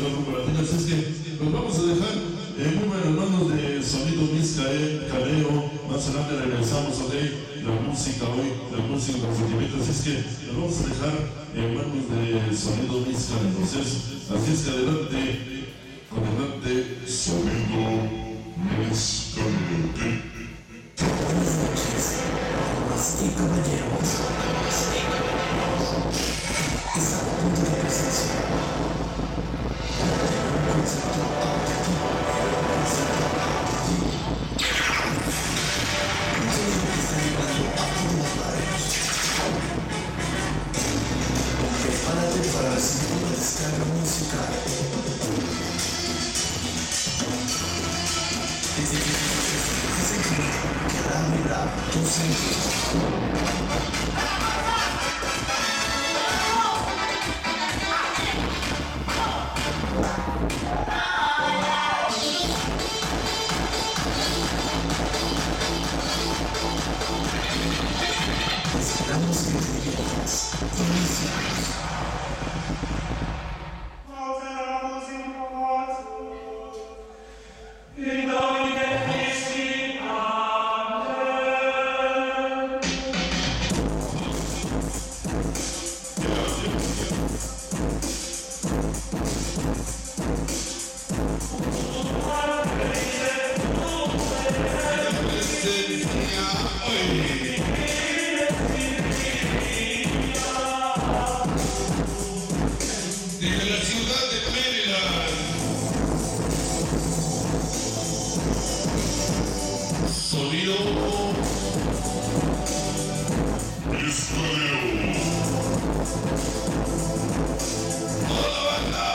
sonido Grupo Latino. Así es que pues vamos a dejar muy buenas manos de Sonido Miscael, Careo. Más adelante regresamos a la música hoy, la música con sentimientos. Así es que nos vamos a dejar en manos de Sonido Miscael. Entonces, así es que adelante, Sonido Miscael. Buenas noches, damas y caballeros. Está a punto de presenciar un concepto auditivo. Todo lo que está llegando a todos lados. Prepárate para recibir una descarga musical. Que hará vibrar tus sentidos. Esperamos que te diviertas. Iniciamos. Desde la ciudad de Maryland, Sonido Miscael. Toda la banda.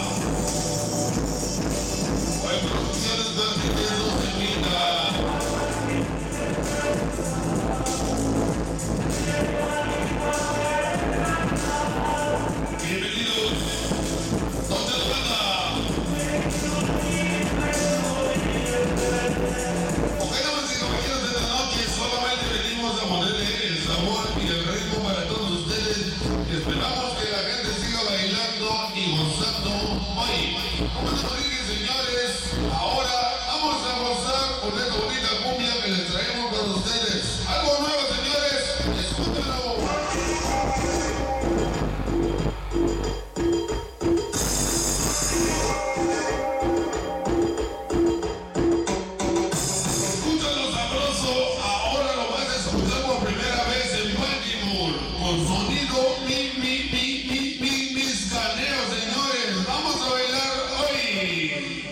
Hay producciones de arquitectos de vida. Bienvenidos. ¿Dónde la banda? Ok, damas y caballeros, de esta noche solamente venimos a ponerle el sabor y el ritmo para todos ustedes. Esperamos que la gente siga bailando y gozando hoy. Como nos dicen, señores, ahora vamos a gozar con esta bonita cumbia que les traemos para ustedes. Algo nuevo, señores, escúchenlo. Escúchalo sabroso, ahora lo vas a escuchar por primera vez en Baltimore, con sonido miscaneo, señores. Vamos a bailar hoy.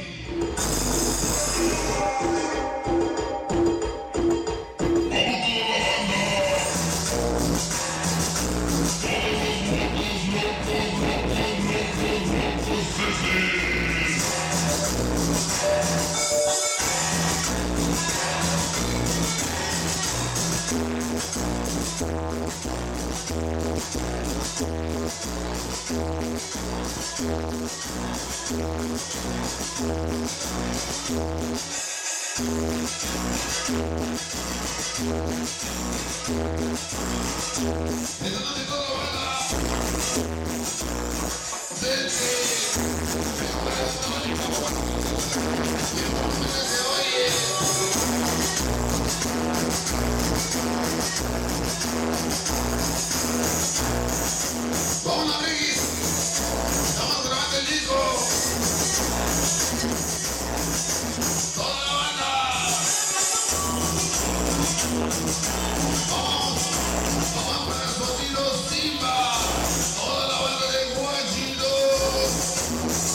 Esta noche toda la banda. Vamos a Regis. Estamos grabando el disco. Toda la banda. Vamos para el sonido Simba. Toda la banda de Guachito.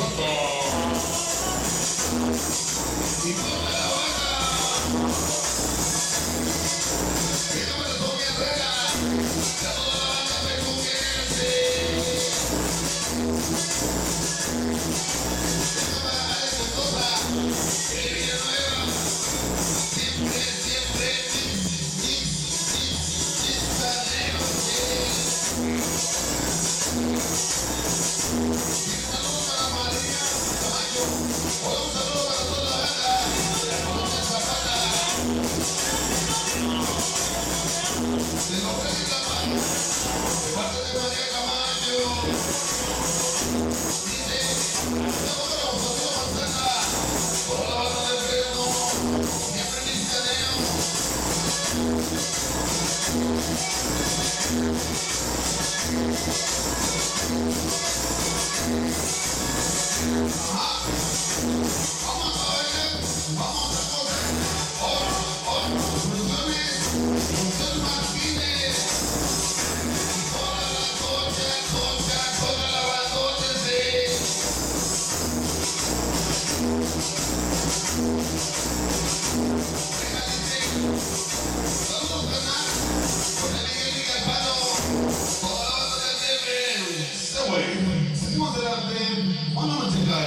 Santo. Y toda la banda. Que no me lo toque Herrera. Que toda la banda me convierte. Déjame bajar esta cosa. Que Villanueva. Siempre, siempre. Seguimos adelante, banda musical.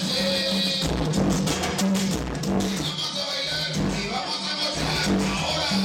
Ahora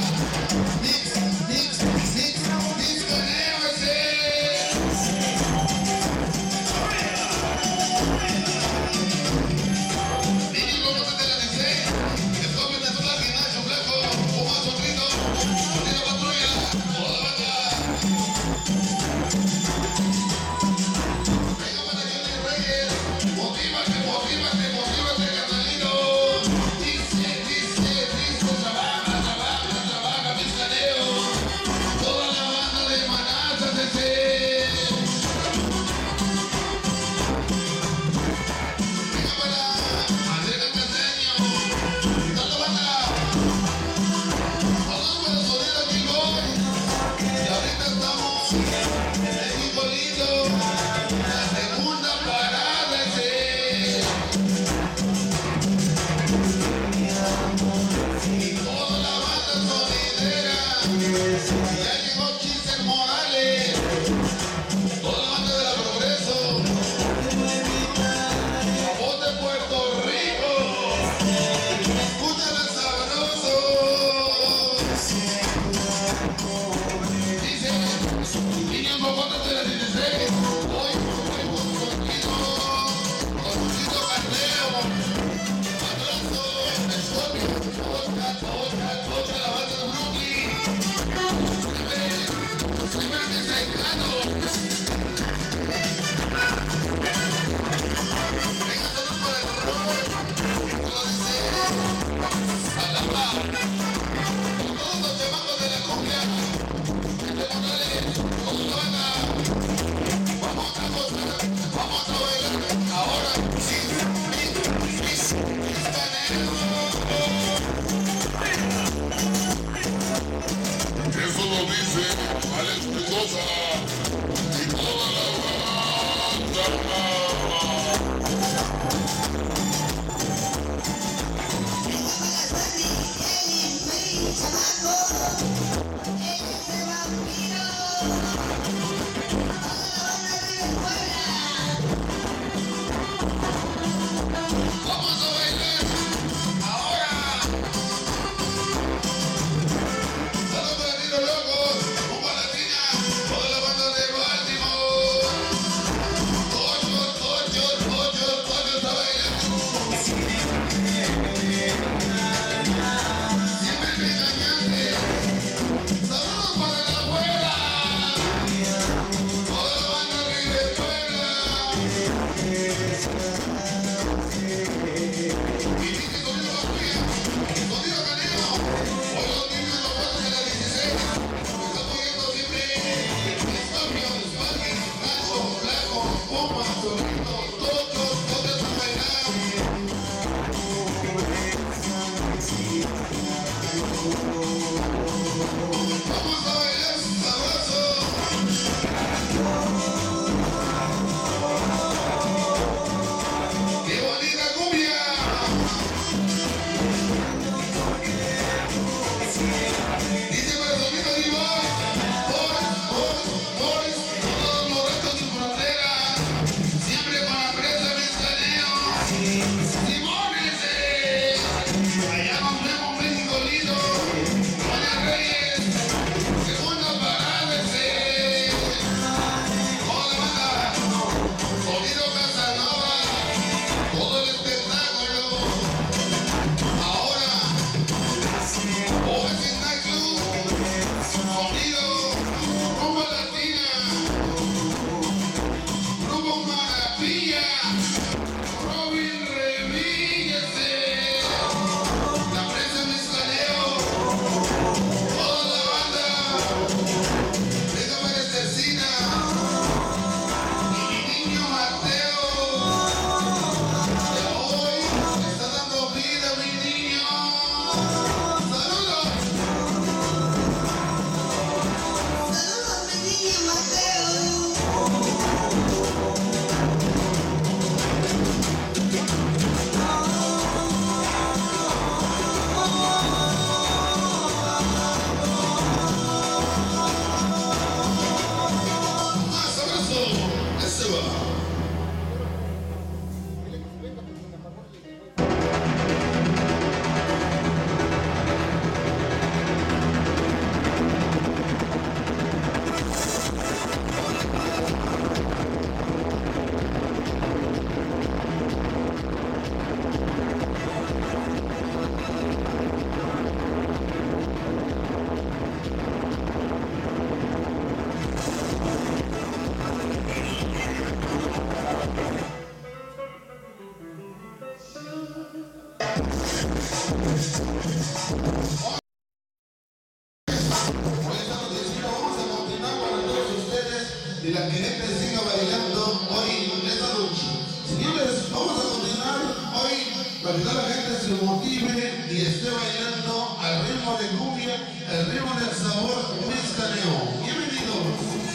de la que gente siga bailando hoy en esta noche. Señores, vamos a continuar hoy para que toda la gente se motive y esté bailando al ritmo de cumbia, el ritmo del sabor mezcaleo. Bienvenidos.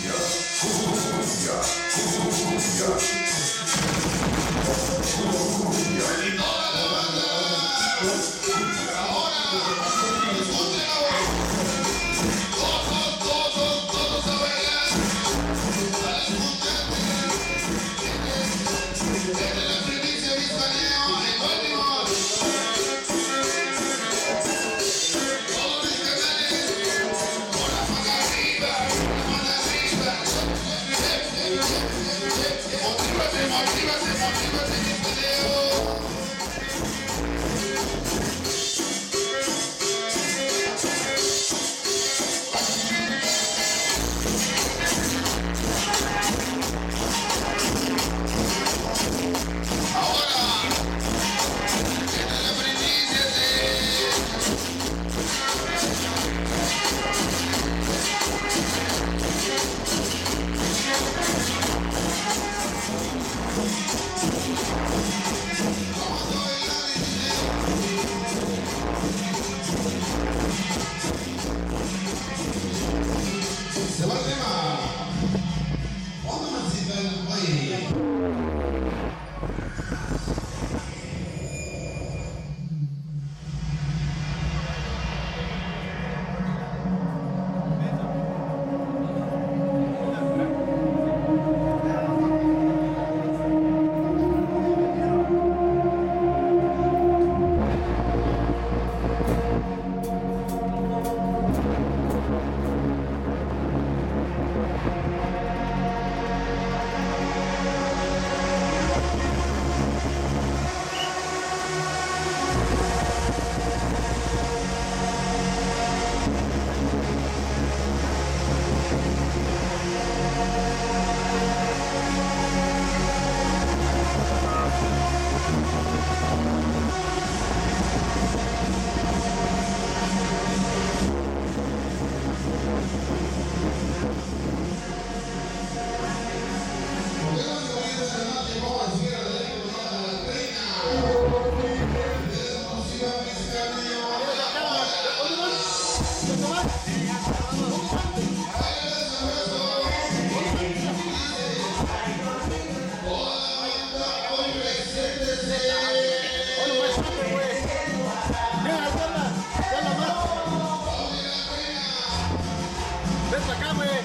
Y toda la banda, ahora, escúchenlo. Todos a bailar. A las muchachas. Desde la primicia Vizcaneo en Baltimore. Todos mis canales. Con la mano arriba, con la mano arriba. Motívate. Ven para acá, güey.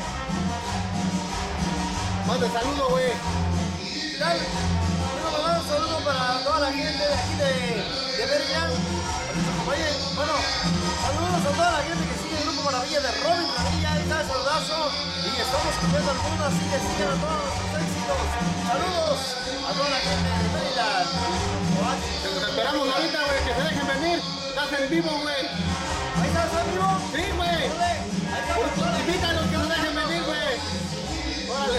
Manda saludo, güey. Quiero mandar un saludo para toda la gente de aquí de Bergen. Oye, bueno, saludos a toda la gente que sigue el Grupo Maravilla de Robin Maravilla, ahí está el saludazo. Y estamos cumpliendo algunos, así que sigan a todos los éxitos. Saludos a toda la gente de Maryland. Los esperamos ahorita, güey, que se dejen venir. Estás en vivo, güey. ¿Ahí estás en vivo? Sí, güey. Ahí estamos. Invítalos que nos dejen venir, güey. Órale.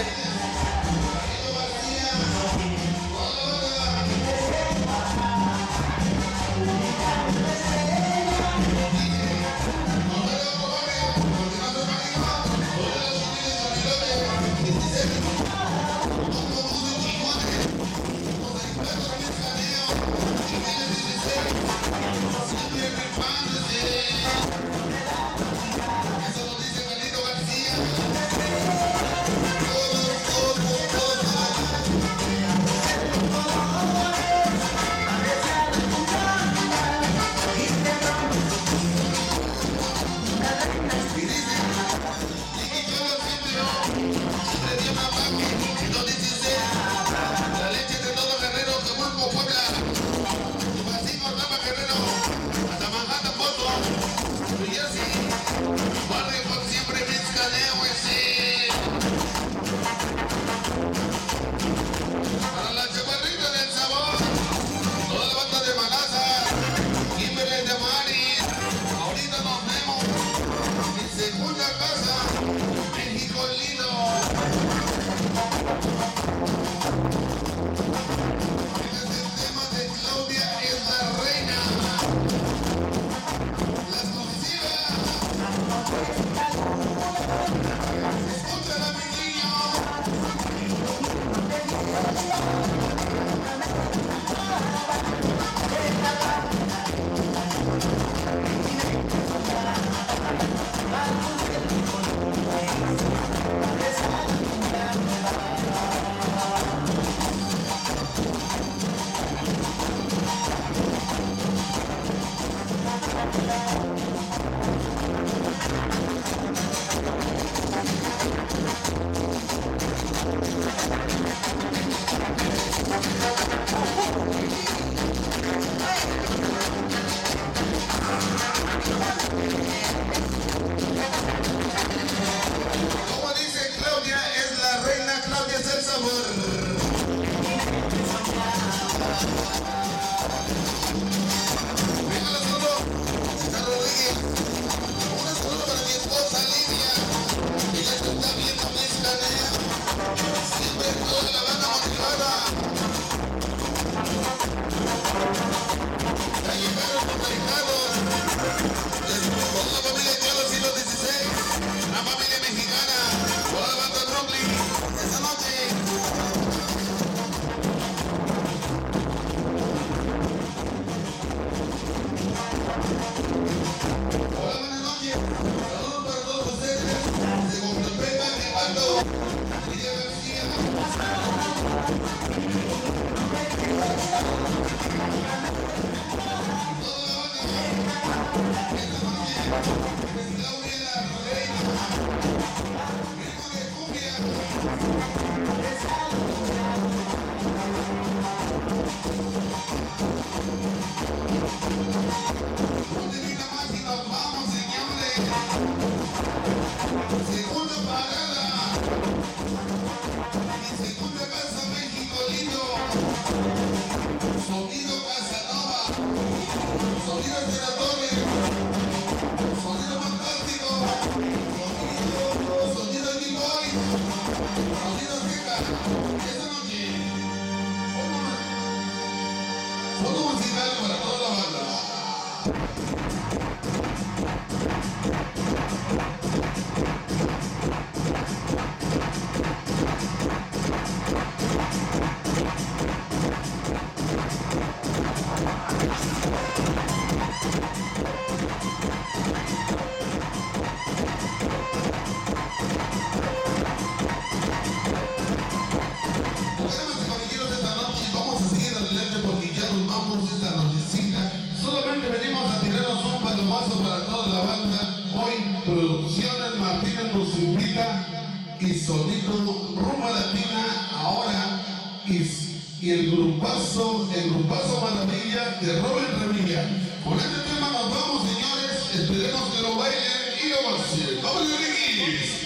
Solamente venimos a tirarnos un palomazo para toda la banda. Hoy, Producciones Martínez nos invita y Sonido Rumba Latina ahora y el grupazo Maravilla de Robin Revilla. Con este tema nos vamos, señores, esperemos que lo bailen y lo gocen. ¡Vamos, Riquis!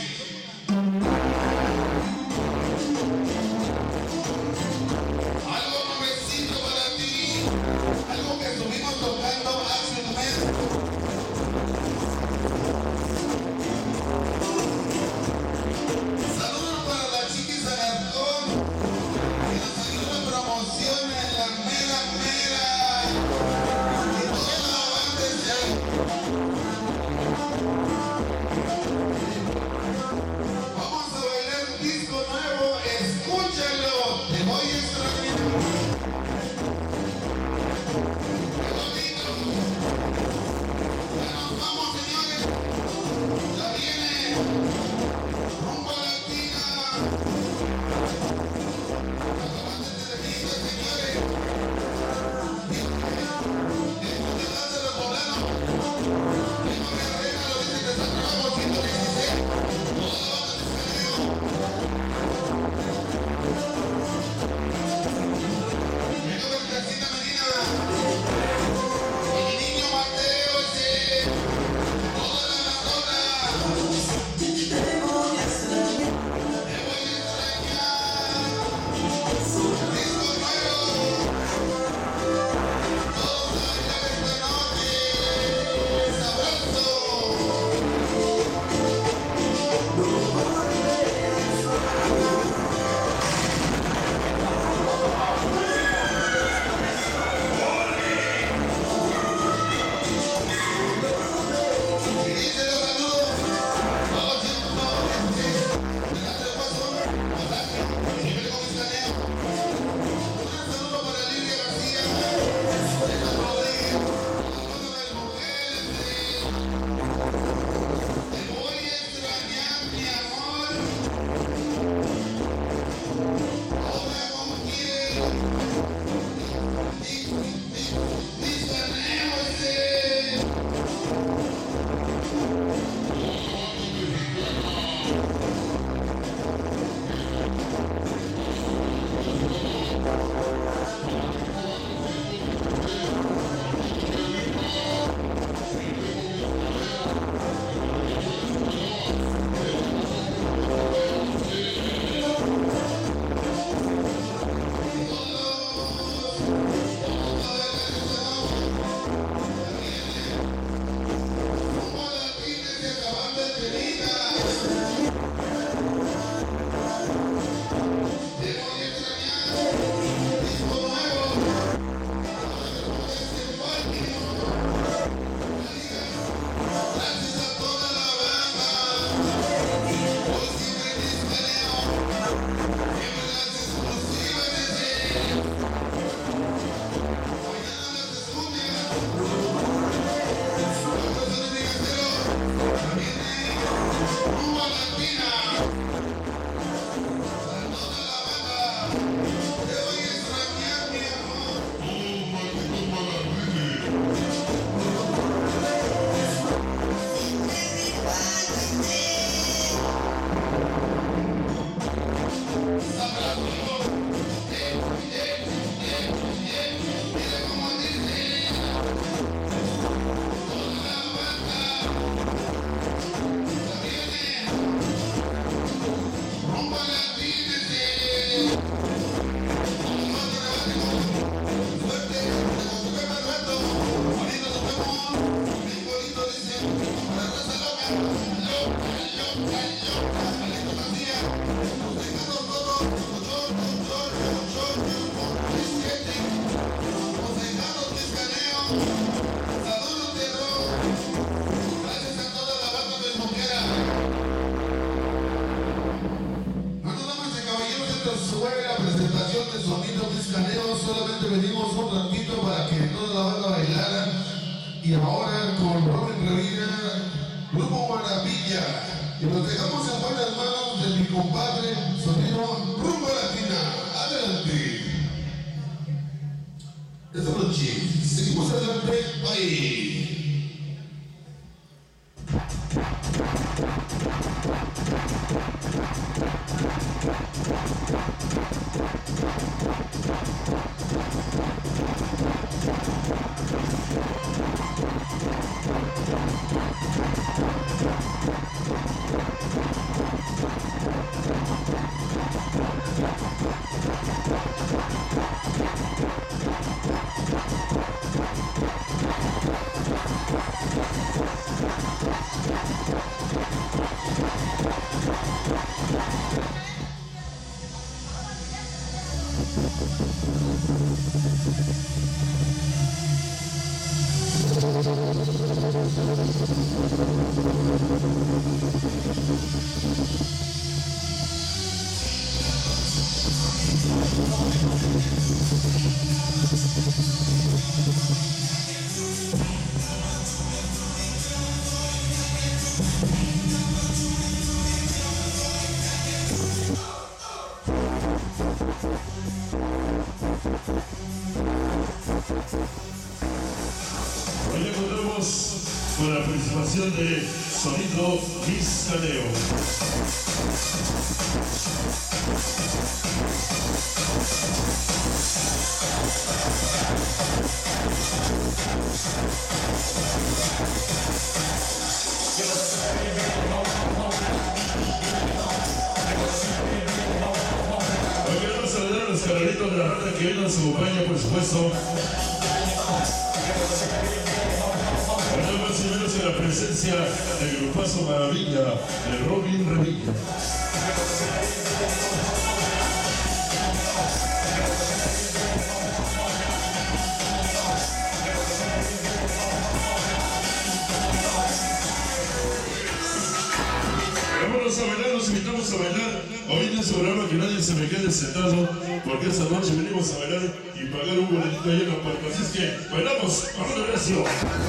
Algo nuevecito para ti, algo que estuvimos tocando hace un mes. Saludos para la Chiquis Alarcón, que nos ayuda en promoción en la mera y toda la banda de ahí. Vamos a bailar un disco nuevo, escúchalo, te voy a extrañar. ¡Qué bonito! Ya nos vamos, señores. Ya viene Rumba Latina. Acaban de tener señores. Disfruten de los poblanos. Primo Guerrera lo dice que está trabajando 116. Toda la banda de Escaleo. Vengo del Casita Medina. Mi niño Mateo ese. Toda la bandona. Te voy a extrañar. Disco nuevo. Todos a bailar esta noche. Sabroso. Y dice los saludos. Todos siendo delante de paso. Pasaje. Nivel con Escaneo. Un gran saludo para Lidia García. César Rodríguez. Toda la banda de mujeres. Te voy a extrañar, mi amor. Ahora como quieres. Escaneo ese. Solamente venimos un ratito para que toda la banda bailara y ahora con Robin Revilla, Grupo Maravilla, y nos dejamos en buenas manos de mi compadre Sonido Rumba Latina. Adelante. Esta noche seguimos adelante. Bye. Hoy encontramos con la participación de Sonido Vizcaneo. Hoy queremos saludar a los carnalitos de la banda que hoy nos acompaña, por supuesto. Más y menos en la presencia del grupazo Maravilla de Robin Revilla. Vámonos a bailar, los invitamos a bailar. Ahorita en su programa que nadie se me quede sentado, porque esta noche venimos a bailar y pagar un boletito ahí en la puerta. Así es que bailamos, vamos de precio.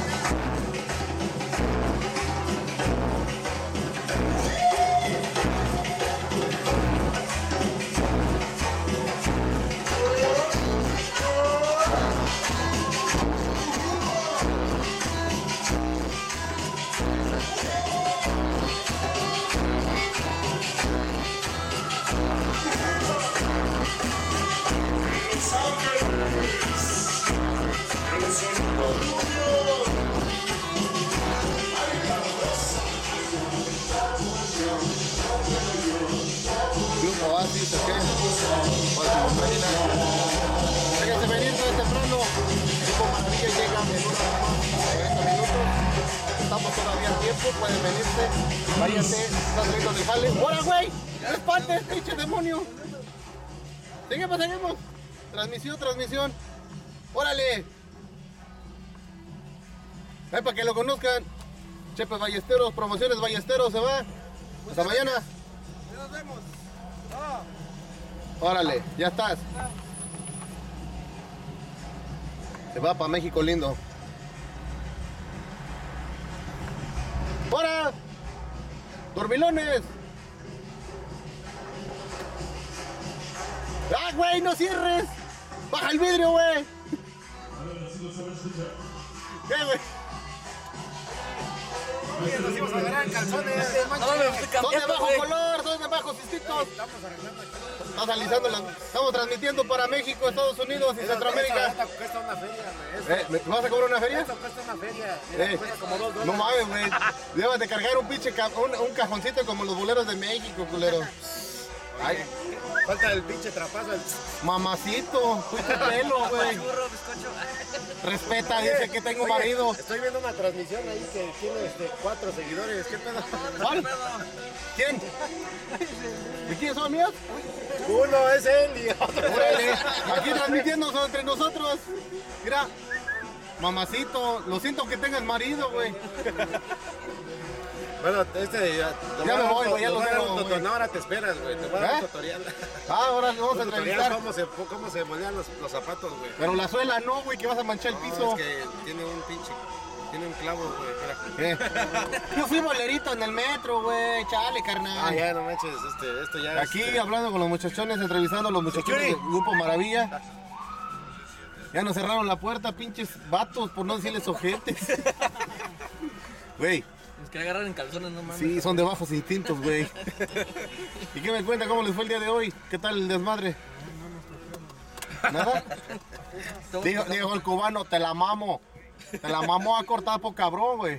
Grupo Oasis, ¿ok? Déjense venir todo temprano. Grupo Maravilla llega en unos 40 minutos. Estamos todavía a tiempo, pueden venirse. Váyanse, están saliendo del jale. ¡Hola, güey! ¡No espantes, pinche demonio! Seguimos. Transmisión. ¡Órale! Para que lo conozcan. Chepe Ballesteros, Promociones Ballesteros, se va. Hasta mañana. Nos vemos. Órale, ya estás. Se va para México lindo. ¡Hora! ¡Dormilones! ¡Ah, güey, no cierres! ¡Baja el vidrio, güey! ¿Qué, güey? Oye, nos íbamos a agarrar calzones. Son de bajo color, son de bajos distintos. Estamos alisando estamos transmitiendo para México, Estados Unidos y Centroamérica. Esto cuesta una feria, güey. ¿Me vas a cobrar una feria? Esto cuesta una feria. Cuesta como $2. No mames, güey. Debes de cargar un pinche un cajoncito como los boleros de México, culero. Ay, Falta el pinche trapazo. mamacito, fuiste pelo, güey. Respeta, dice que tengo marido. Estoy viendo una transmisión ahí que tiene 4 seguidores. ¿Qué pedo? ¿Cuál? ¿Quién? ¿De quién son míos? Uno es él y otro. Órale, aquí transmitiendo entre nosotros. Mira, mamacito, lo siento que tengas marido, güey. Bueno, Ya me voy, güey, ya lo tengo, tengo. güey. No, ahora te esperas, güey. Te voy a dar un tutorial. Ah, ahora vamos a Un tutorial entrevistar. cómo se moldean los zapatos, güey. Pero la suela no, güey, que vas a manchar el piso. Es que tiene un pinche. Tiene un clavo, güey. Espera. Yo fui bolerito en el metro, güey. Chale, carnal. Ah, ya, no manches. Esto ya. Aquí hablando con los muchachones, entrevistando a los muchachones del Grupo Maravilla. Ya nos cerraron la puerta, pinches vatos, por no decirles ojetes. Güey, Nos quería agarrar en calzones, no mames. sí, son de bajos instintos, güey. ¿Y qué me cuenta? ¿Cómo les fue el día de hoy? ¿Qué tal el desmadre? ¿Nada? Dijo el cubano, te la mamo. Te la mamó a cortar por cabrón, güey.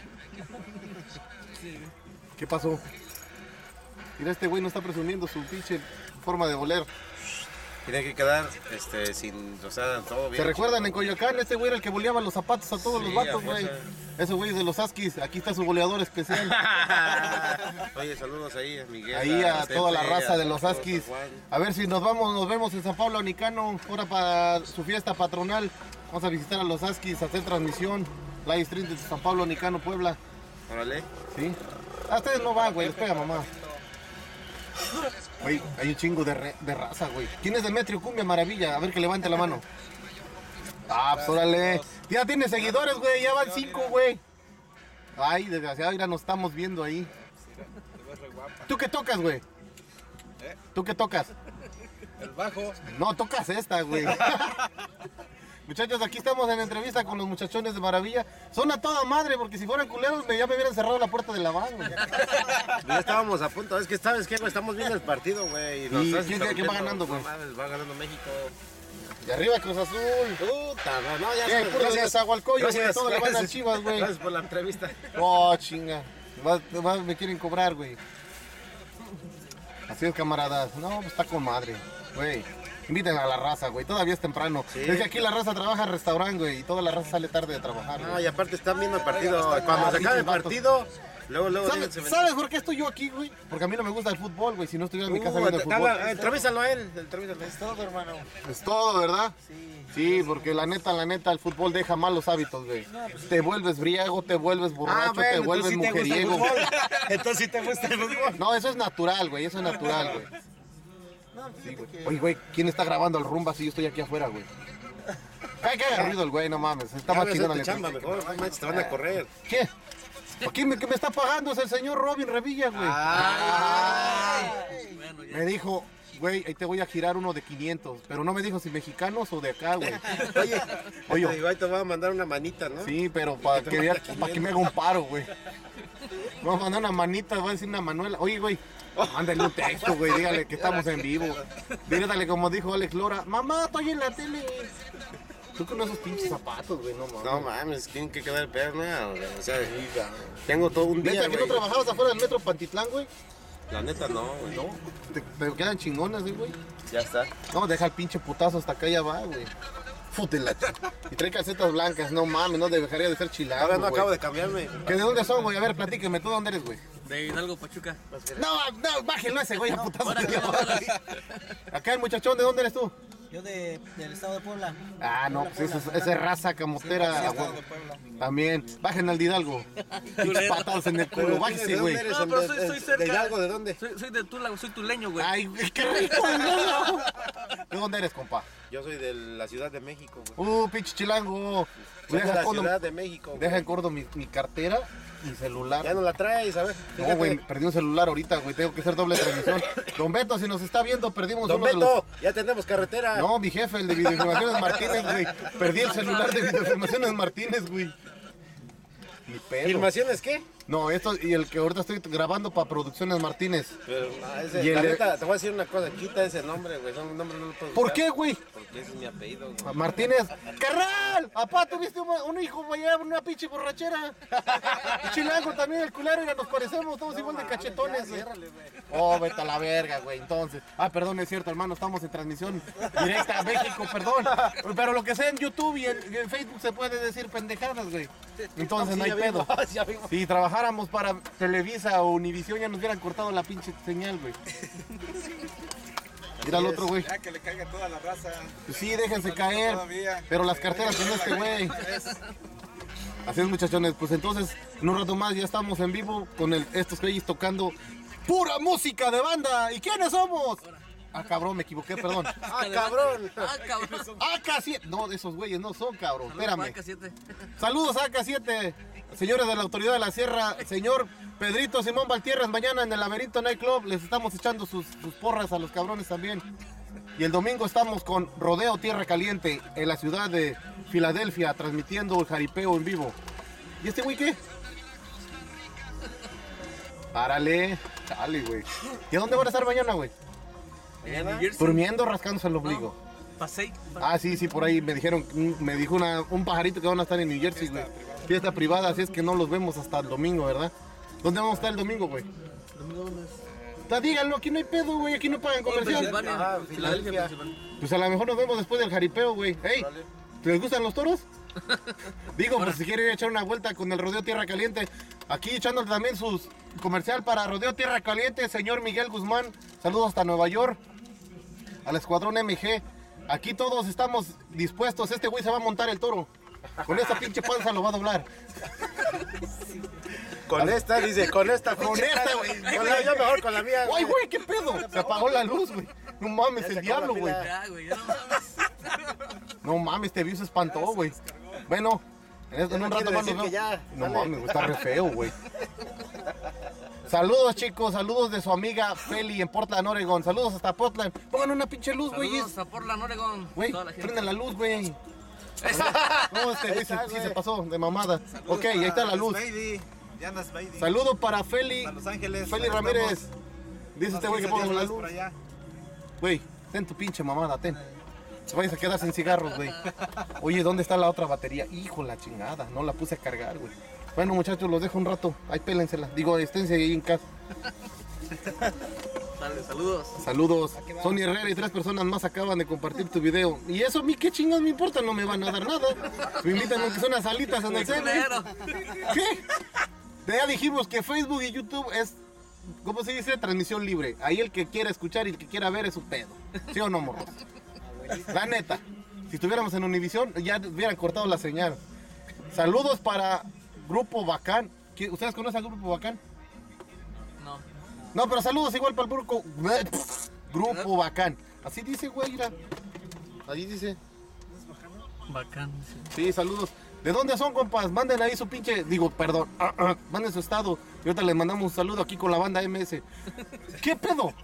¿Qué pasó? Mira, este güey no está presumiendo su pinche forma de voler. Tiene que quedar sin, o sea, todo bien. ¿Se recuerdan en Coyoacán? Este güey era el que boleaba los zapatos a todos los Sí, vatos, a güey. fuerza. Ese güey es de los Askis. Aquí está su goleador especial. Oye, saludos ahí a Miguel. Ahí a Stepe, toda la raza a de los todos, Askis. a Juan. A ver si nos vemos en San Pablo Anicano, ahora para su fiesta patronal. Vamos a visitar a los Askis, hacer transmisión, live stream de San Pablo Anicano, Puebla. Órale. ¿Sí? A ustedes no van, güey, les pega mamá. Güey, hay un chingo de raza, güey. ¿Quién es Demetrio Cumbia Maravilla? A ver que levante la mano. Ah, pues órale. Ya tiene seguidores, güey, ya van 5, güey. Ay, desgraciado, mira, nos estamos viendo ahí. ¿Tú qué tocas, güey? ¿Tú qué tocas? El bajo. No, tocas esta, güey. Muchachos, aquí estamos en entrevista con los muchachones de Maravilla. Son a toda madre, porque si fueran culeros ya me hubieran cerrado la puerta de la van, güey. Ya estábamos a punto. Es que, ¿sabes qué, güey? Estamos viendo el partido, güey. ¿Y quién va ganando, güey? No mames, va ganando México. Y arriba Cruz Azul. Puta, no, ya ¿Qué? Puro Nezahualcóyotl, güey. Gracias, Todo le van al gracias. Chivas, güey. Gracias por la entrevista. Oh, chinga. Me quieren cobrar, güey. Así es, camaradas. No, pues está con madre, güey. Inviten a la raza, güey. Todavía es temprano. Sí. Es que aquí la raza trabaja en restaurante, güey. Y toda la raza sale tarde de trabajar, No, güey. y aparte están viendo el partido. Cuando se acabe el partido, luego ¿Sabes, díganse, ¿Sabes por qué estoy yo aquí, güey? Porque a mí no me gusta el fútbol, güey. Si no estuviera en mi casa viendo el fútbol. Entrevístalo a él. Es todo, hermano. Es todo, ¿verdad? Sí, porque la neta, el fútbol deja malos hábitos, güey. Te vuelves briago, te vuelves borracho, te vuelves mujeriego. Entonces sí te gusta el fútbol. No, eso es natural, güey. Eso es natural, güey. Sí, güey. Oye, güey, ¿quién está grabando el rumba si yo estoy aquí afuera, güey? Que haga ruido el güey, no mames. Está más chingón la chamba, letra. mejor, no manches, te van a correr. ¿Qué? ¿Quién me está pagando? Es el señor Robin Revilla, güey. Bueno, ya. Me dijo, güey, ahí te voy a girar uno de 500. Pero no me dijo si mexicanos o de acá, güey. Oye, te digo, ahí te voy a mandar una manita, ¿no? Sí, pero para que me haga un paro, güey. Vamos a mandar una manita, voy a decir una Manuela. Oye, güey, mándale un texto, güey, dígale que estamos en vivo. Dígale como dijo Alex Lora, mamá, estoy en la tele. Tú con esos pinches zapatos, güey, no mames. No mames, tienen que quedar perna, güey. O sea, tengo todo un día, ¿Neta que güey. no trabajabas afuera del metro Pantitlán, güey? La neta no, güey. No, te quedan chingonas, güey. Ya está. No, deja el pinche putazo hasta acá ya va, güey. Fútela. Y trae calcetas blancas, no mames, no dejaría de ser chilango, Ahora no güey. acabo de cambiarme. ¿Que de dónde son, güey? A ver, platíqueme, ¿tú de dónde eres, güey? De Hidalgo, Pachuca. No, bájenlo ese, güey, a putazo. Ahora, que va. Acá el muchachón, ¿de dónde eres tú? Yo del estado de Puebla. Ah, no, pues esa es raza camotera. Estado de Puebla. También. Bajen al de Hidalgo. Pinches patadas en el culo, bájese, ¿De güey. dónde eres? No, pero soy cerca. ¿De Hidalgo? ¿De dónde? Soy de Tula, soy tuleño, güey. Ay, güey, qué rico, ¿no? ¿De dónde eres, compa? Yo soy de la Ciudad de México, güey. Pinche chilango. Soy de la Deja Ciudad de México, güey. en corto mi cartera, mi celular. Ya no la traes, a ver. No, güey, perdí un celular ahorita, güey. Tengo que hacer doble transmisión. Don Beto, si nos está viendo, perdimos Don uno de los... Beto, ya tenemos carretera. No, mi jefe, el de Videoinformaciones Martínez, güey. Perdí el celular de Videoinformaciones Martínez, güey. Ni pedo. ¿Filmaciones qué? No, esto y el que ahorita estoy grabando para Producciones Martínez. Pero, Y el la de- neta, te voy a decir una cosa, quita ese nombre, güey. Ese nombre no lo puedo ¿Por usar. qué, güey? Porque ese es mi apellido, güey. Martínez. ¡Carnal! ¡Apá, tuviste un hijo, güey! Una pinche borrachera. Y Chilango también, el culero, y nos parecemos todos igual de cachetones, güey. Oh, vete a la verga, güey. Entonces. Perdón, es cierto, hermano, estamos en transmisión directa a México, perdón. Pero lo que sea en YouTube y en Facebook se puede decir pendejadas, güey. Entonces no hay pedo. Si trabajáramos para Televisa o Univisión ya nos hubieran cortado la pinche señal, güey. Mira al otro, güey. Ya que le caiga toda la raza. Pues sí, déjense caer. Todavía. Pero las carteras con este güey. Así es, muchachones. Pues entonces, en un rato más ya estamos en vivo con estos güeyes tocando pura música de banda. ¿Y quiénes somos? Cabrón, me equivoqué, perdón. Cabrón. Cabrón. AK7. No, de esos güeyes no son, cabrón. Espérame. AK7. Saludos a AK7. Señores de la Autoridad de la Sierra, señor Pedrito Simón Valtierras, mañana en el Laberinto Nightclub les estamos echando sus porras a los cabrones también. Y el domingo estamos con Rodeo Tierra Caliente en la ciudad de Filadelfia, transmitiendo el jaripeo en vivo. ¿Y este güey qué? Párale, chale, güey. ¿Y a dónde van a estar mañana, güey? En New Jersey. Durmiendo, rascándose el ombligo. Pasé. Sí, por ahí me dijo un pajarito que van a estar en New Jersey, güey. Fiesta privada, así es que no los vemos hasta el domingo, ¿verdad? ¿Dónde vamos a estar el domingo, güey? Díganlo, aquí no hay pedo, güey, aquí no pagan comercial. Pensilvania. Filadelfia, Pensilvania. Pues a lo mejor nos vemos después del jaripeo, güey. ¡Ey! ¿Les gustan los toros? Digo, pues si quieren ir a echar una vuelta con el Rodeo Tierra Caliente. Aquí echándole también sus comercial para Rodeo Tierra Caliente, señor Miguel Guzmán. Saludos hasta Nueva York. Al escuadrón MG. Aquí todos estamos dispuestos. Este güey se va a montar el toro. Con esa pinche panza lo va a doblar. Con esta, dice, con esta. Con esta, güey. Yo mejor con la mía. Ay, güey, ¿qué pedo? Se apagó la luz, güey. No mames, el diablo, güey. Ya, güey, ya no mames. No mames, este virus se espantó, güey. Bueno, en un rato más nos vemos. No mames, güey, está re feo, güey. Saludos, chicos, saludos de su amiga Feli en Portland, Oregon. Saludos hasta Portland. Pongan una pinche luz, güey. Saludos a Portland, Oregon. Güey, Toda la gente. prenden la luz, güey. No, este güey sí se pasó de mamada. Ok, ahí está la luz. Ya andas, Baby. Saludo para Feli. A Los Ángeles. Feli Ahí Ramírez. estamos. Dice este güey que Unos pongan la 15 días luz. por allá. Güey, ten tu pinche mamada, ten. Se vayas a quedar sin cigarros, güey. Oye, ¿dónde está la otra batería? Hijo, la chingada, no la puse a cargar, güey. Bueno, muchachos, los dejo un rato. Ahí pélensela. Digo, esténse ahí en casa. Dale, saludos. Saludos. Sonia Herrera y 3 personas más acaban de compartir tu video. Y eso a mí qué chingados me importa, no me van a dar nada. Me invitan a que son unas alitas en el cine. Culero. ¿Qué? Ya dijimos que Facebook y YouTube es, ¿cómo se dice? Transmisión libre. Ahí el que quiera escuchar y el que quiera ver es su pedo. ¿Sí o no, morros? La neta. Si estuviéramos en Univisión, ya hubieran cortado la señal. Saludos para Grupo Bacán. ¿Ustedes conocen al Grupo Bacán? No. No, pero saludos igual para el Grupo Bacán. Así dice, güey, mira. Ahí dice. Bacán. Sí, saludos. ¿De dónde son, compas? Manden ahí su pinche... Digo, perdón. Manden su estado. Y ahorita les mandamos un saludo aquí con la banda MS. ¿Qué pedo?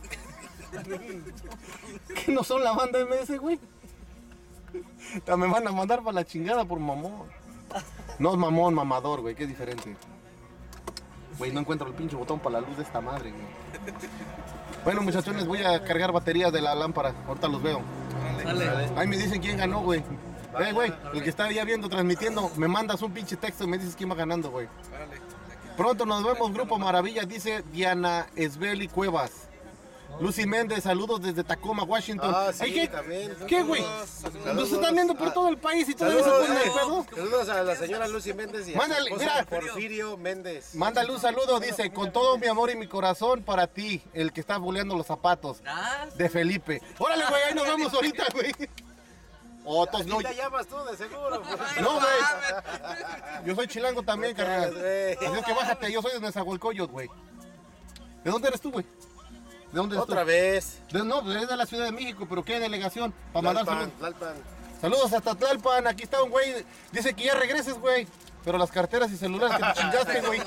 ¿Qué no son la banda MS, güey? Me van a mandar para la chingada por mamón. No es mamón, mamador, güey. Qué diferente. Güey, no encuentro el pinche botón para la luz de esta madre, güey. Bueno, muchachones, voy a cargar baterías de la lámpara. Ahorita los veo. Dale. Ahí me dicen quién ganó, güey. Güey, el que está ya viendo, transmitiendo, me mandas un pinche texto y me dices quién va ganando, güey. Pronto nos vemos, Grupo Maravilla, dice Diana Esbeli Cuevas. Lucy Méndez, saludos desde Tacoma, Washington. Ah, sí, Ay, ¿qué? también. ¿Qué, güey? Nos están viendo por todo el país y todavía se ponen el pedo. Saludos a la señora Lucy Méndez y a Mándale, su esposo mira. Porfirio Méndez. Mándale un saludo, dice, con todo mi amor y mi corazón para ti, el que está boleando los zapatos. Ah, De Felipe. Órale, güey, ahí nos vemos ahorita, güey. Otros no. ¿Y la llamas tú, de seguro? No, güey. Yo soy chilango también, carnal. güey. Así es que bájate, yo soy de Nezahualcóyotl, güey. ¿De dónde eres tú, güey? ¿De dónde eres Otra tú? vez. No, pues es de la Ciudad de México, pero ¿qué delegación? Para mandar saludos. Tlalpan. Saludos hasta Tlalpan, aquí está un güey. Dice que ya regreses, güey. Pero las carteras y celulares que te chingaste, güey.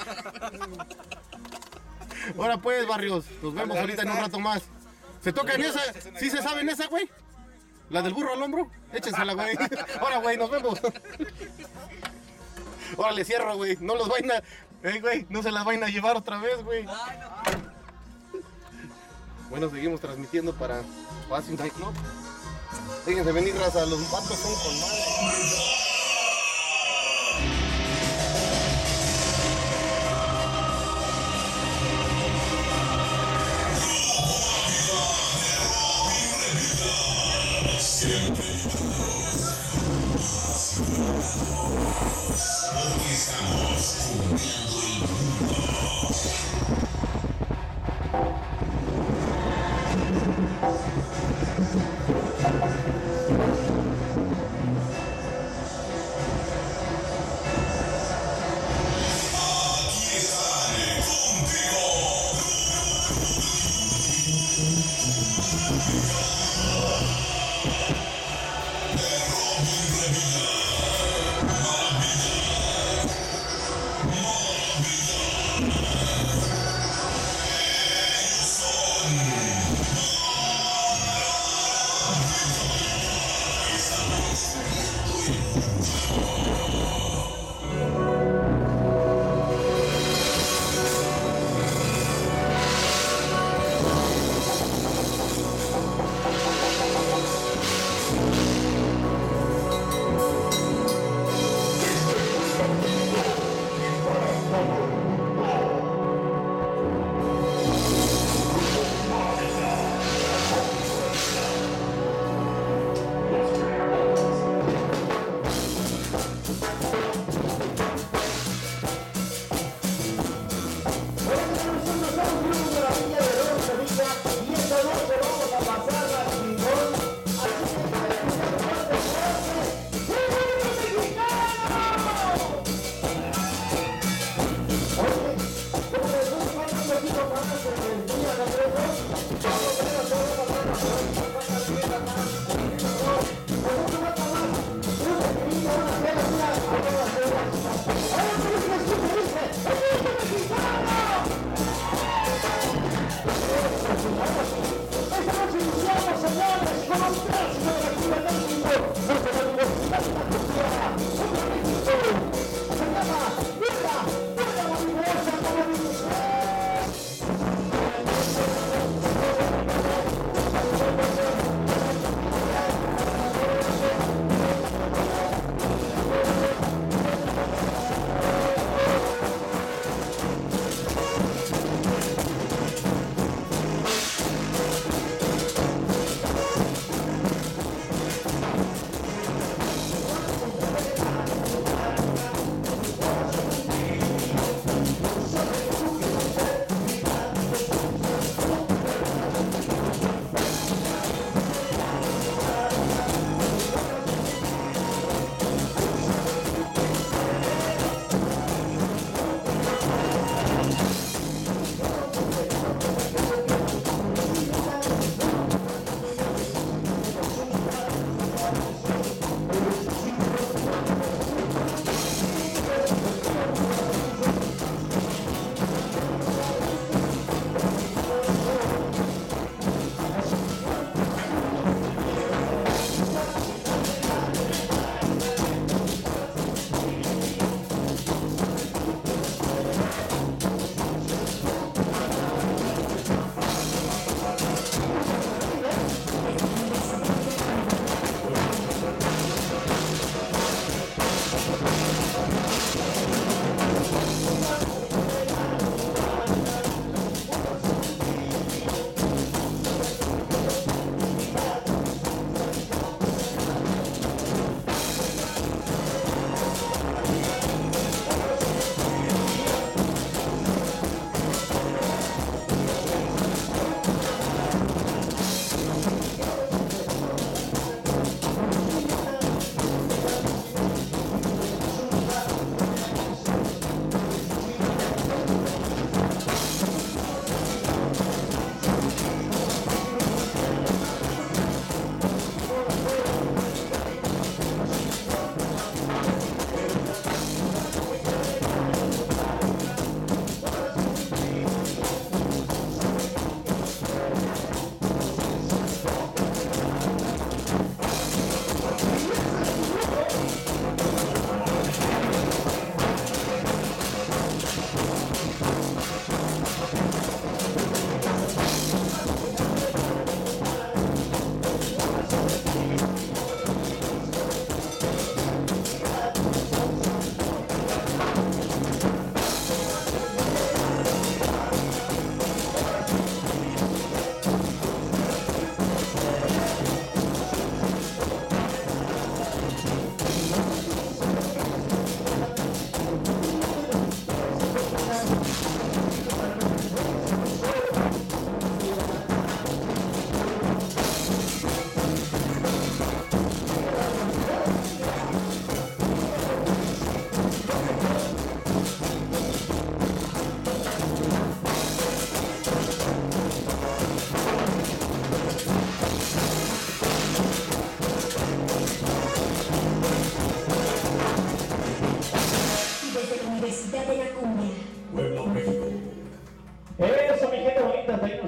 Ahora pues, barrios, nos vemos ahorita en un rato más. ¿Se tocan esa? ¿Sí se saben esa, güey? ¿La del burro al hombro? Échensela, güey. Ahora, güey, nos vemos. Órale, cierro, güey. No los vayan a... güey, no se las vayan a llevar otra vez, güey. Bueno, seguimos transmitiendo para Washington Club. Fíjense venir, raza, los vatos son con madre.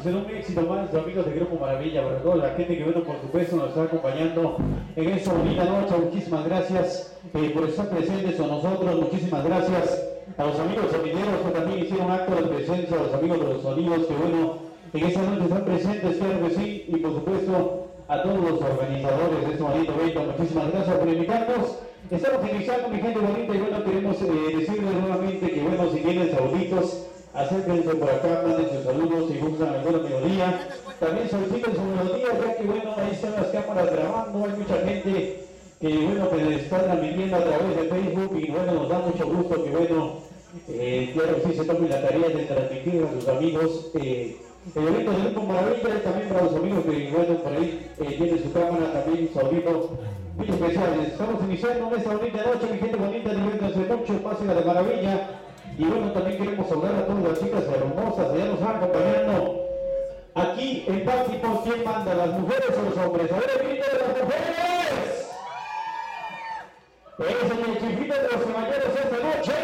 en un éxito más, amigos de Grupo Maravilla, para toda la gente que, bueno, por supuesto, nos está acompañando en esta bonita noche. Muchísimas gracias por estar presentes con nosotros. Muchísimas gracias a los amigos sonideros que también hicieron acto de presencia, a los amigos de los sonidos que, bueno, en esta noche están presentes, claro que sí, y por supuesto a todos los organizadores de este bonito evento. Muchísimas gracias por invitarnos. Estamos iniciando, mi gente bonita, y bueno, queremos decirles nuevamente que, bueno, si tienen sauditos, acérquense por acá, manden sus saludos si gustan alguna melodía. También soliciten su melodía, ya que, bueno, ahí están las cámaras grabando. Hay mucha gente que, bueno, que está transmitiendo a través de Facebook, y bueno, nos da mucho gusto que, bueno, claro que sí, se tomen la tarea de transmitir a sus amigos el evento de Grupo Maravilla, y también para los amigos que, bueno, por ahí tienen su cámara, también su audito muy especiales. Estamos iniciando en esta bonita noche, mi gente bonita, diviértanse mucho, pasen a la maravilla. Y bueno, también queremos saludar a todas las chicas hermosas que ya nos van acompañando aquí en Pálpito. ¿Quién manda, las mujeres o los hombres? A ver, el grito de las mujeres. Ese es el chiflito de los caballeros esta noche.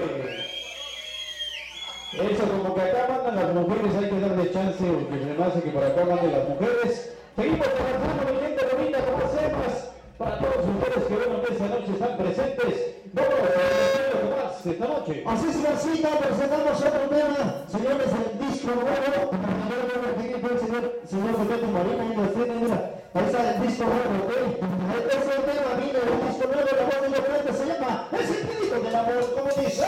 Eso, como que acá mandan las mujeres, hay que darle chance, porque se me hace que por acá manden las mujeres. Seguimos trabajando, mi gente bonita, con más temas para todos ustedes que, bueno, esta noche están presentes. Vamos a ver lo que más esta noche. Así es, Garcita, presentamos otro tema, señores, el disco nuevo, señor Roberto Marina, y los tiene, mira, ahí está el disco nuevo, ¿ok? Este tema vino, el disco nuevo, la voz de los frentes, se llama El Sentido del Amor, como dice.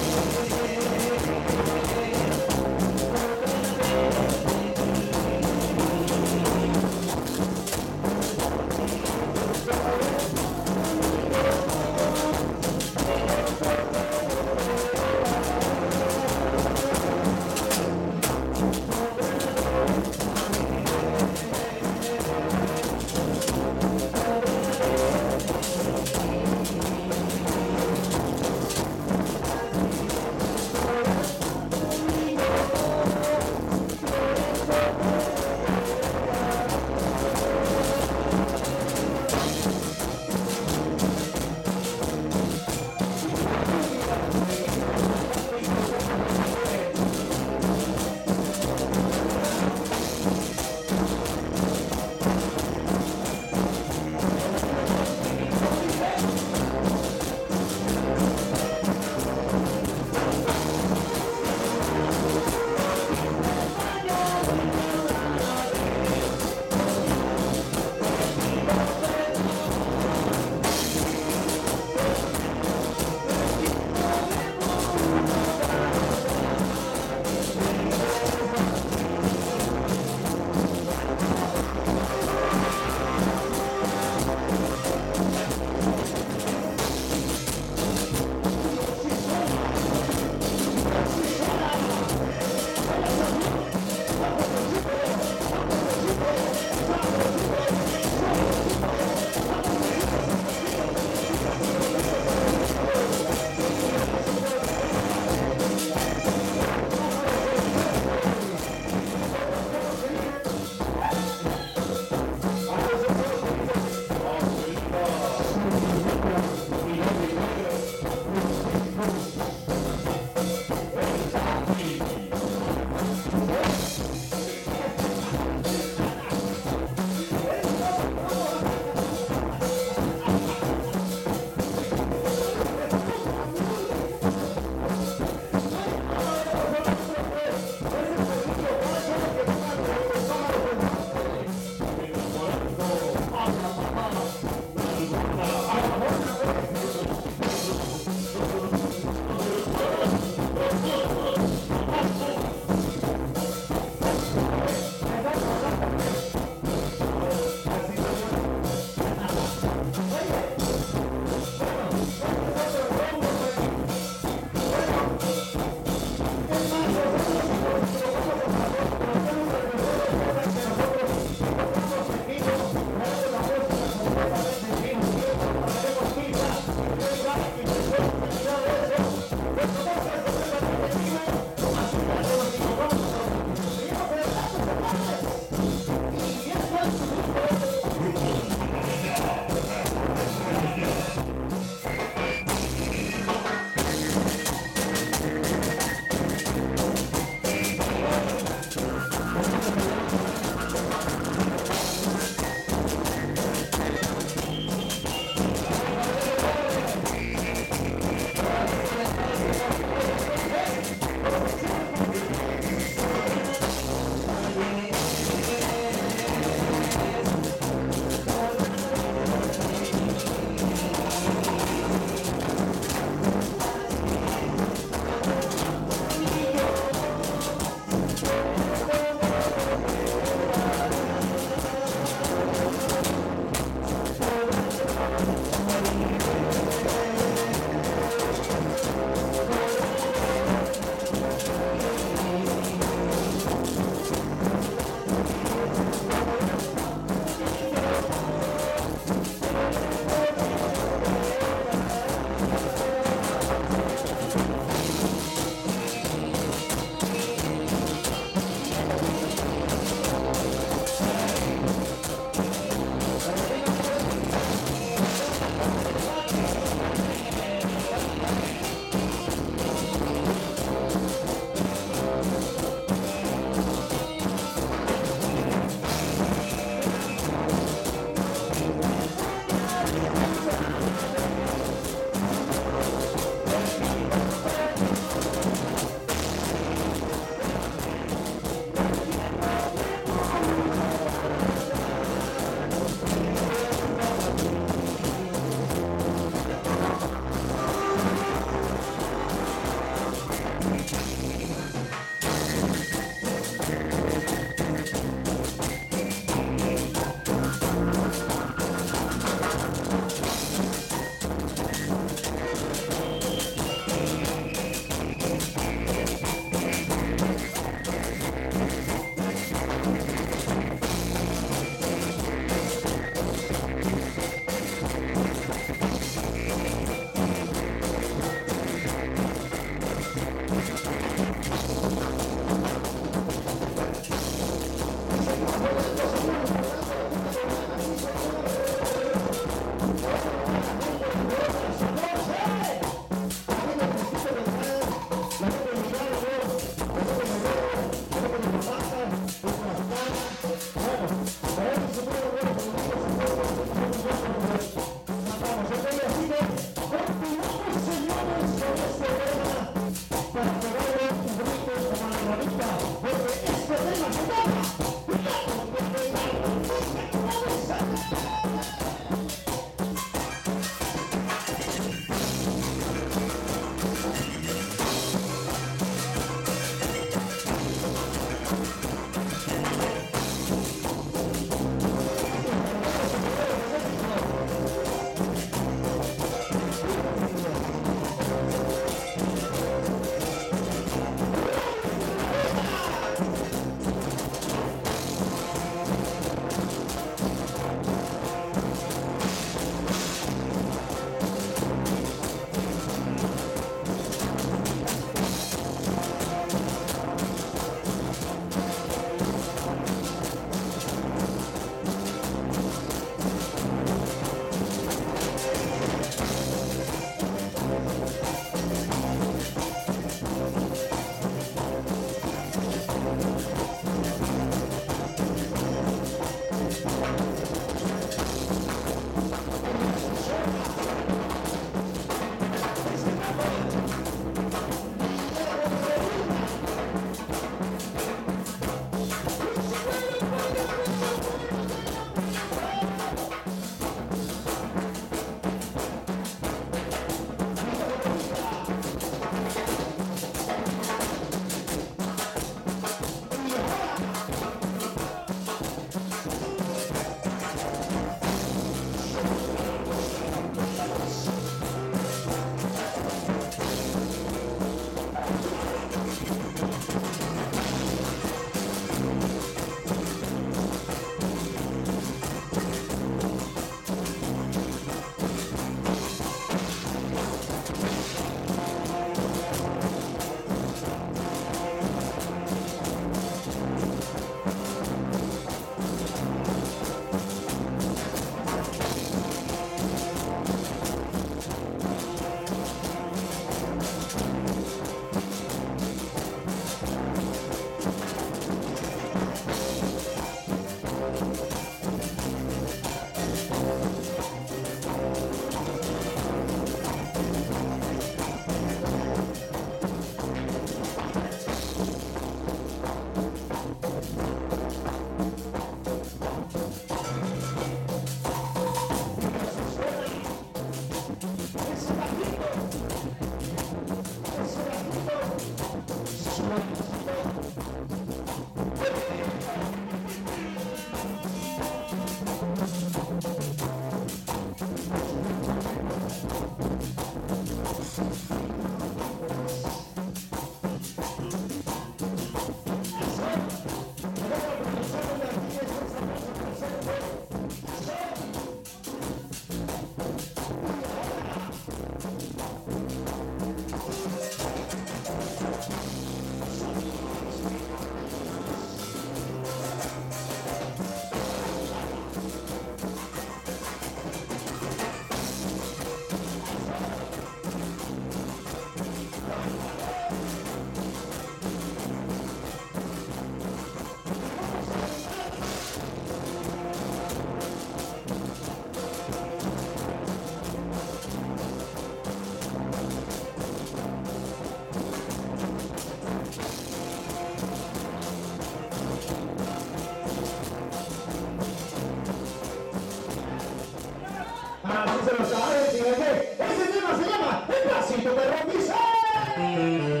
Así se lo sabe, fíjate. Ese tema se llama El Pasito de Rompice.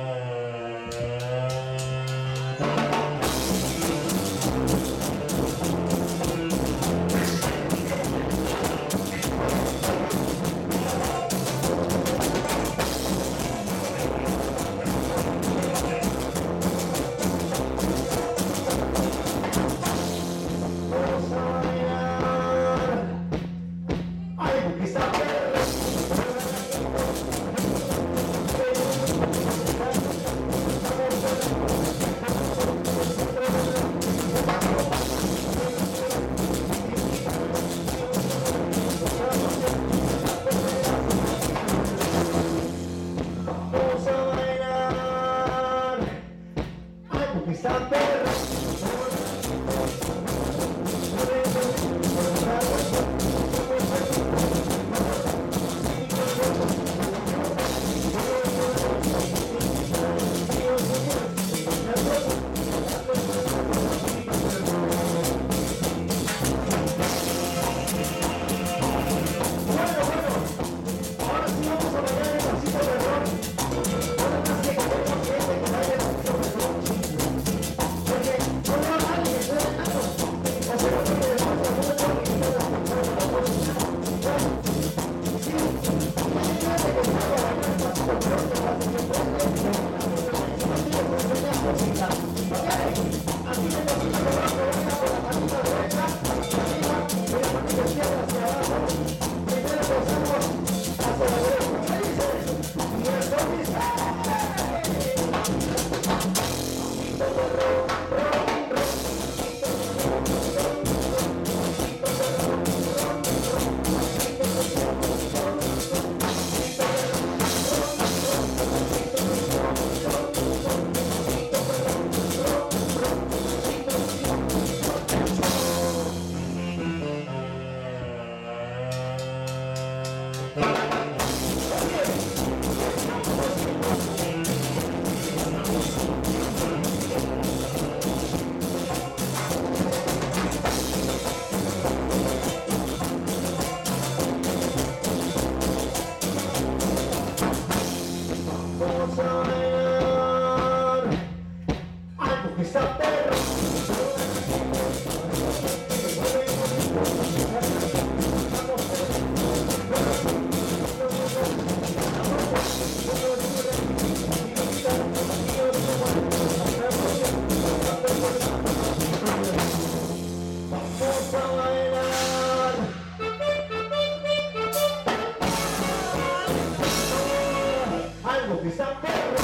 Ay, porque está perro. Vamos a bailar. Ay, porque está perro. Ahora sí vamos a bailar el pasito de rock. Nada más que queremos gente que baile el pasito de rock. Porque no va a nadie que esté dejando. O sea, no tiene de más de mucho que no la escuchamos la voz. Bueno, sí, imagínate que estaba bailando el pasito de rock, te vas a hacer música. ¿Ok? Así que el pasito de rock lo baila con la manita derecha arriba y la manita izquierda hacia abajo. Primero empezamos hacia la derecha. ¿Qué dices? Y esto dice... Vamos a bailar. Ay, porque está perro. Vamos a bailar. Algo que está perro.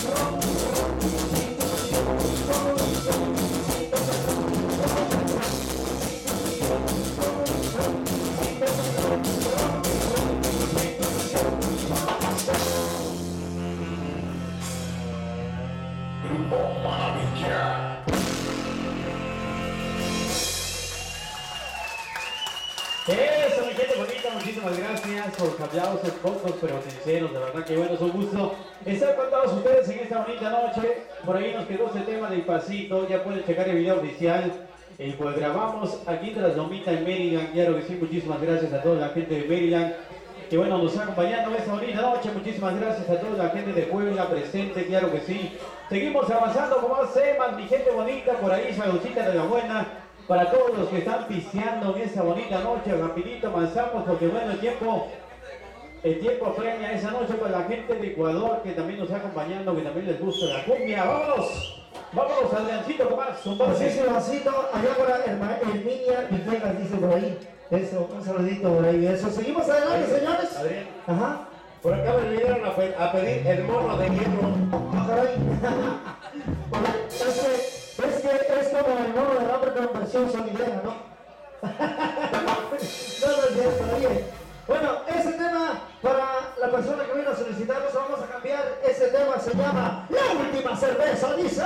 Eso, mi gente bonita, muchísimas gracias por los aplausos pocos pero sinceros, de verdad que bueno, es un gusto estar con todos ustedes en esta bonita noche. Por ahí nos quedó ese tema del pasito, ya pueden checar el video oficial. Pues grabamos aquí tras Lomita en Maryland, claro que sí, muchísimas gracias a toda la gente de Maryland que bueno, nos está acompañando esta bonita noche. Muchísimas gracias a toda la gente de Puebla presente, claro que sí. Seguimos avanzando con más temas, mi gente bonita, por ahí saludcita de la buena. Para todos los que están pisteando en esta bonita noche, rapidito avanzamos porque bueno, el tiempo premia esa noche para la gente de Ecuador que también nos está acompañando, que también les gusta la cumbia. Vámonos, Adriancito, con más. Muchísimo vasito, allá para Herminia Villegas, dice por ahí. Eso, un saludito por ahí. Eso, seguimos adelante, señores. Adrián, Ajá. por acá me vinieron a pedir el morro de hierro. Caray. Es que es como el mono de hambre con versión sonidera, ¿no? No es cierto, oye. Bueno, ese tema para la persona que vino a solicitarnos, vamos a cambiar. Ese tema se llama La Última Cerveza, dice.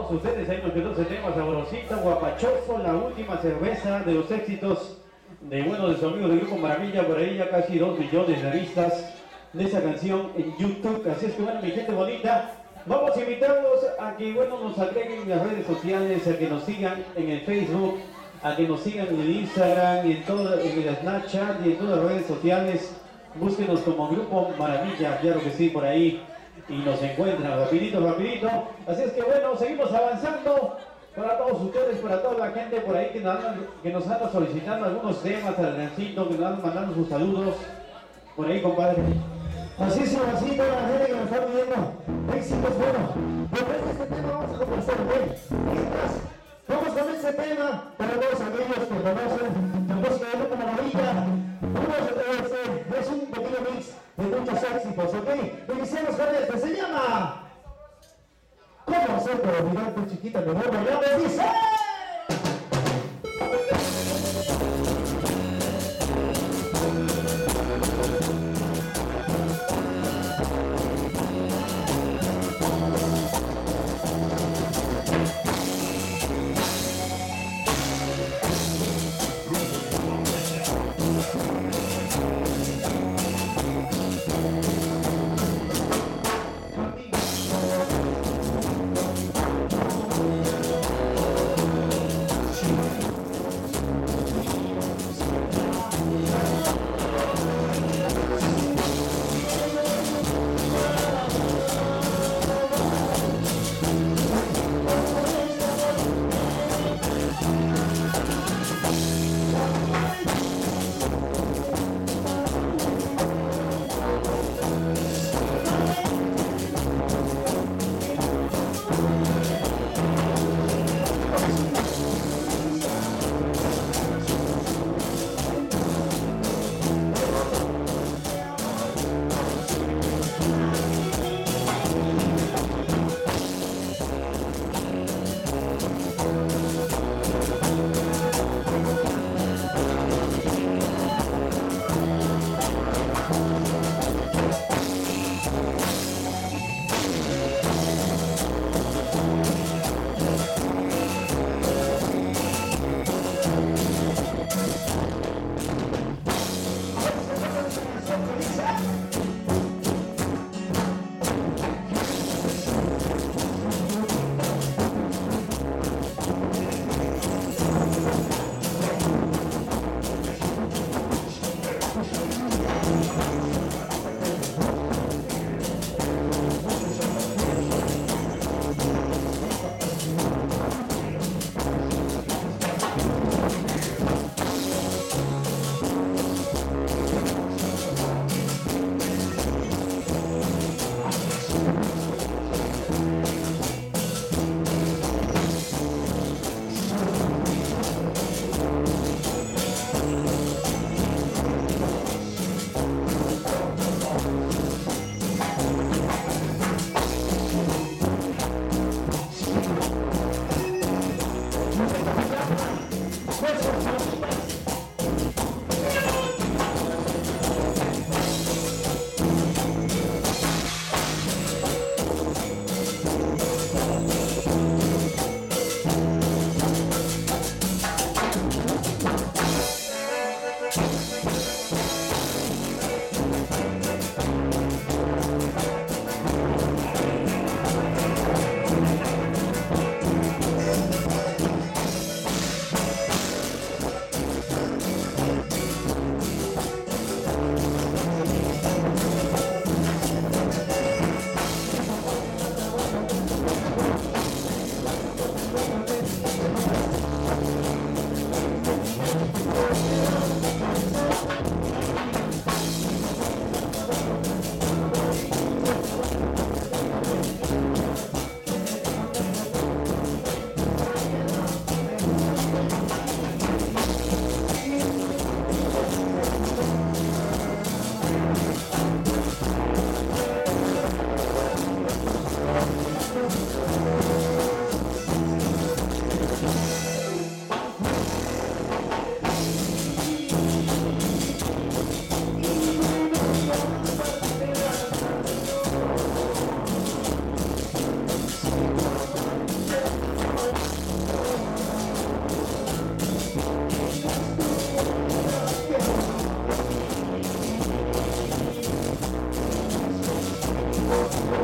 todos ustedes, ahí nos quedó ese tema sabrosito, guapachoso, la última cerveza de los éxitos de de su amigo del Grupo Maravilla, por ahí ya casi 2 millones de vistas de esa canción en YouTube. Así es que bueno, mi gente bonita, vamos a invitarlos a que nos agreguen en las redes sociales, a que nos sigan en el Facebook, a que nos sigan en el Instagram, y en el Snapchat y en todas las redes sociales. Búsquenos como Grupo Maravilla, claro que sí, por ahí, y nos encuentran rapidito. Así es que bueno, seguimos avanzando para todos ustedes, para toda la gente por ahí que nos anda solicitando algunos temas al Rencito, que nos andan mandando sus saludos. Por ahí, compadre. Así es, así toda la gente que nos está pidiendo éxitos. Bueno, después de este tema vamos a comenzar, ¿listas? Vamos con este tema para todos aquellos que conocen la música de Grupo Maravilla. Es un pequeño mix de muchos éxitos, ¿ok? Iniciamos con este, se llama ¿Cómo hacer para olvidar tu chiquita de nuevo? Ya me dice.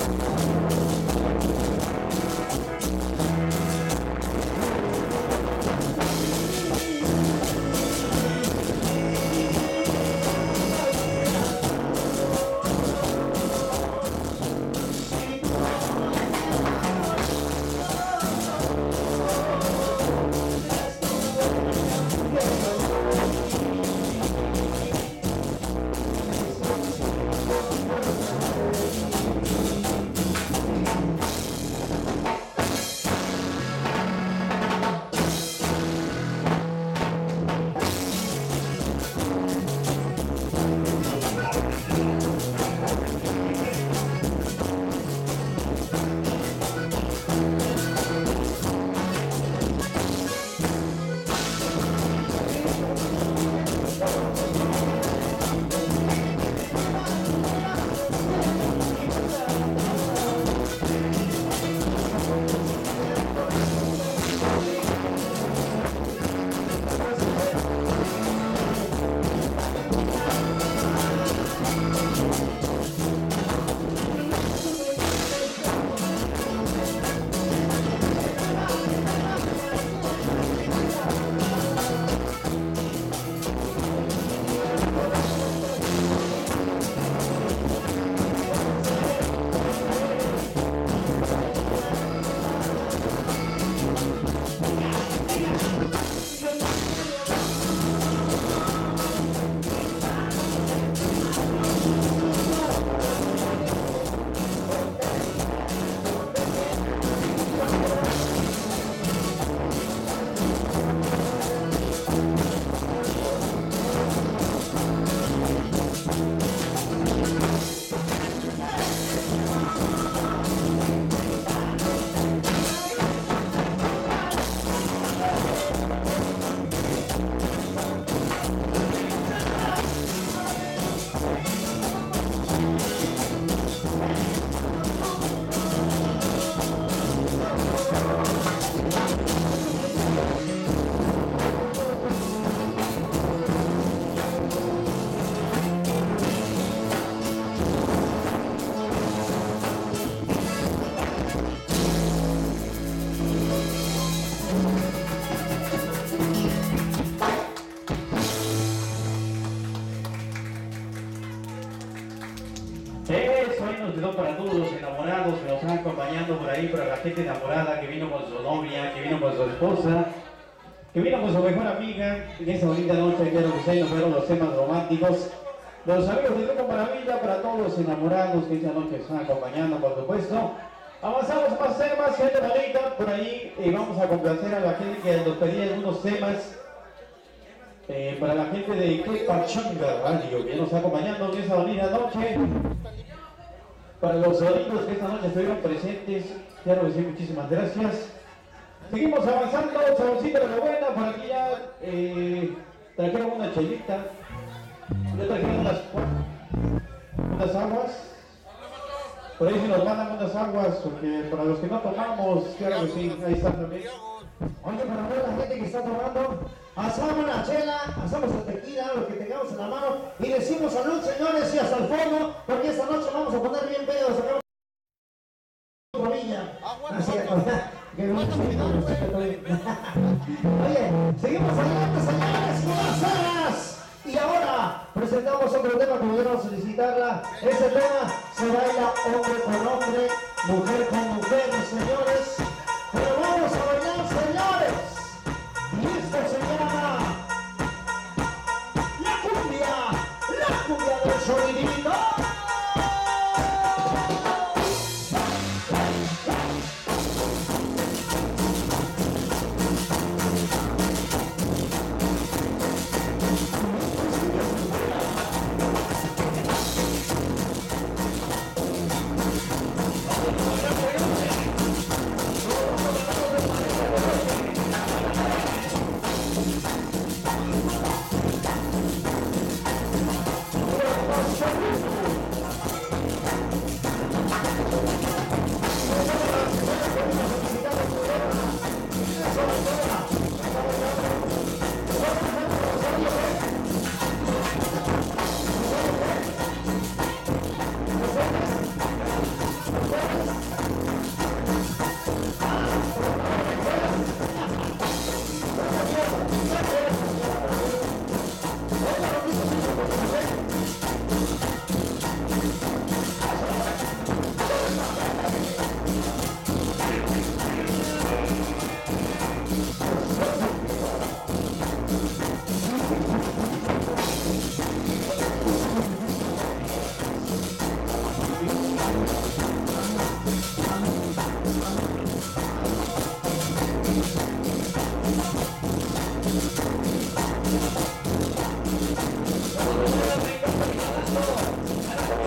Para todos los enamorados que nos están acompañando por ahí, para la gente enamorada que vino con su novia, que vino con su esposa, que vino con su mejor amiga en esta bonita noche. Quiero que ustedes nos fueron los temas románticos. Los amigos de Grupo Maravilla, para todos los enamorados que esta noche están acompañando, por supuesto. Avanzamos más temas, gente bonita, por ahí vamos a complacer a la gente que nos pedía algunos temas. Para la gente de Quepachanga Radio, que nos está acompañando en esta bonita noche. Para los sonidos que esta noche estuvieron presentes, quiero decir muchísimas gracias. Seguimos avanzando, saborcito de la buena, por aquí ya trajeron una chelita, ya trajeron unas aguas. Por ahí si nos mandan unas aguas, porque para los que no tomamos, claro que sí, ahí están también. Oye, para ver la gente que está tomando, hacemos una chela, hacemos el tequila, lo que tengamos en la mano, y decimos salud, señores, y hasta el fondo, porque esta noche vamos a poner bien pedos. Oye, seguimos adelante, señores, con las arras. Y ahora presentamos otro tema que pudieron solicitarla. Ese tema se baila hombre con hombre, mujer con mujer, señores. Pero vamos a bailar, señores. Y esto se llama la cumbia del sonidito.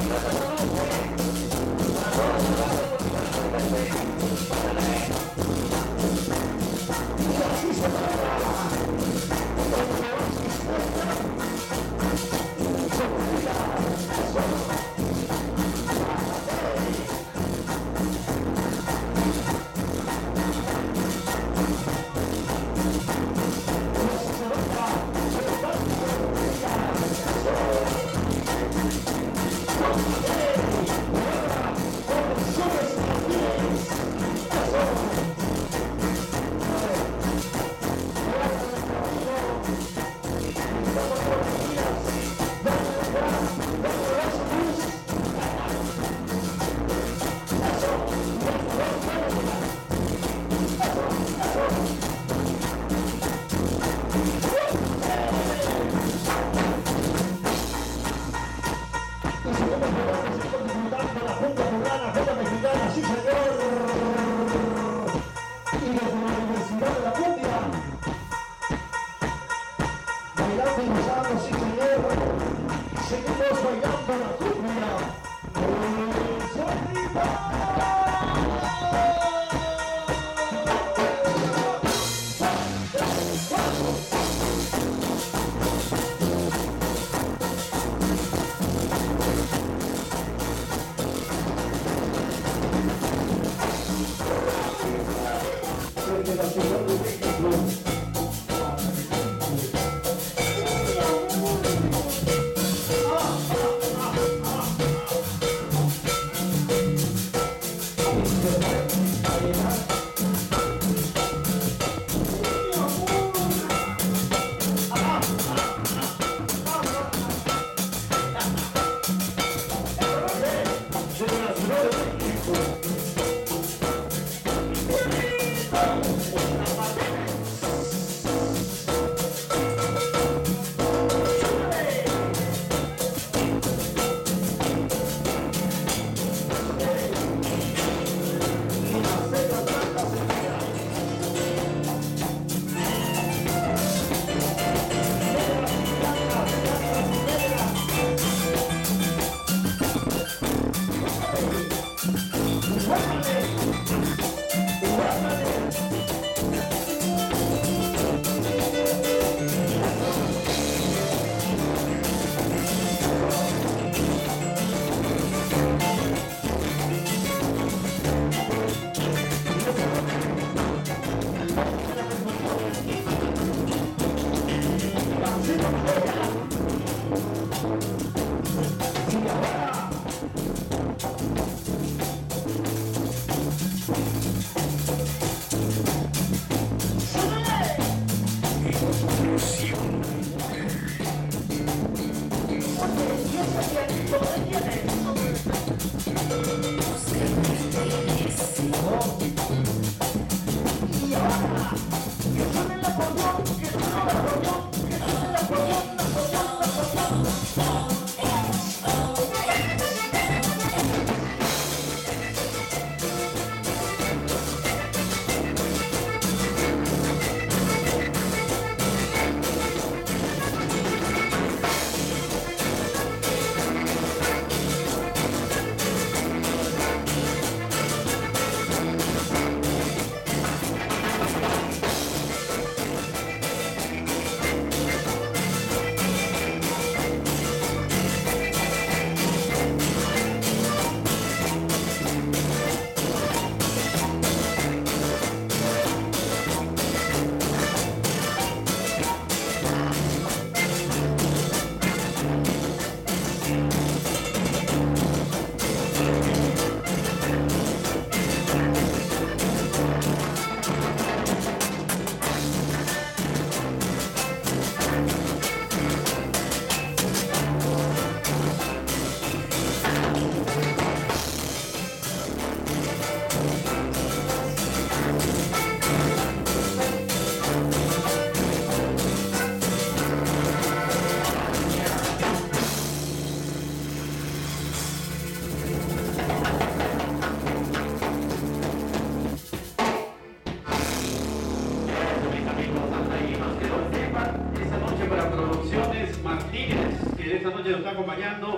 Esta noche nos está acompañando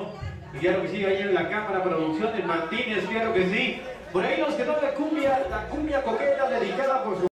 Y claro que sí, ahí en la cámara producción de Martínez, claro que sí. Por ahí nos quedó la cumbia coqueta dedicada por su